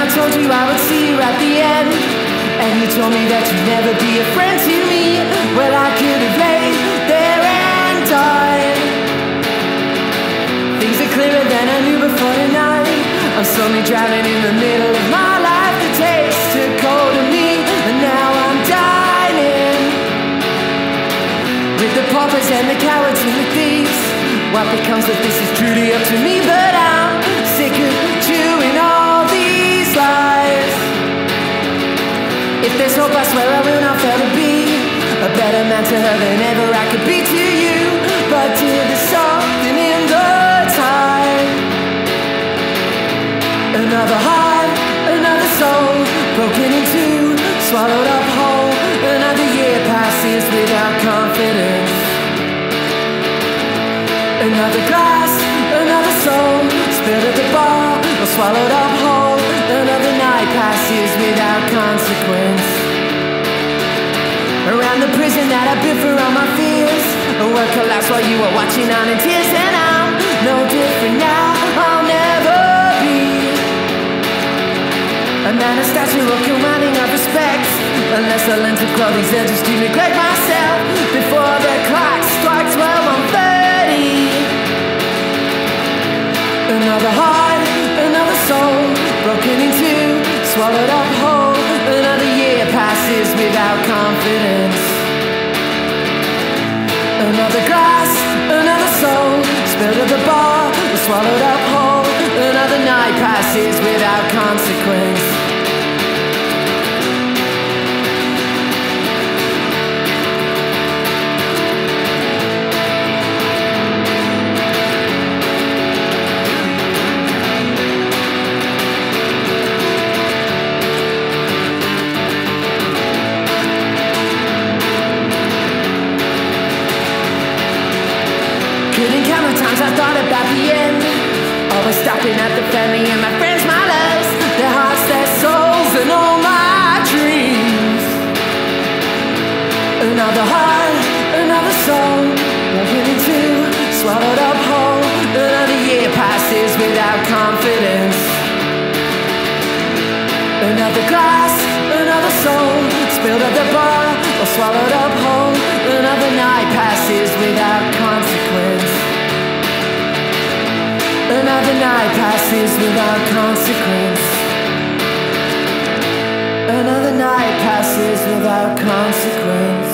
I told you I would see you at the end, and you told me that you'd never be a friend to me. Well, I could have laid there and died. Things are clearer than I knew before tonight. I'm slowly drowning in the middle of my life. The taste took hold of me, and now I'm dining with the paupers and the cowards and the thieves. What becomes of this is truly up to me, but I'm sick of chewing all these lies. If there's hope, I swear I will not fail to be a better man to her than ever I could be to you. But till there's something in the tide, another heart, another soul, broken in two, swallowed up whole. Another year passes without confidence. Another glass, another soul, spilled at the bar, or swallowed up whole. Another night passes without consequence. Around the prison that I built for all my fears, a world collapsed while you were watching on in tears. And I'm no different now, I'll never be a man of stature or commanding of respect, unless I learn to grow these urges to neglect myself before the clock strikes 12:30. Another heart, another soul, broken in two, swallowed up whole. Another year passes without confidence. Another glass, another soul, spilled at the bar, swallowed up whole. Another night passes without consequence. Couldn't count the times I thought about the end, always stopping at the family and my friends, my loves, their hearts, their souls, and all my dreams. Another heart, another soul, broken in two, swallowed up whole. Another year passes without confidence. Another glass, another soul, spilled at the bar, or swallowed up whole. Another night passes without consequence. Another night passes without consequence. Another night passes without consequence.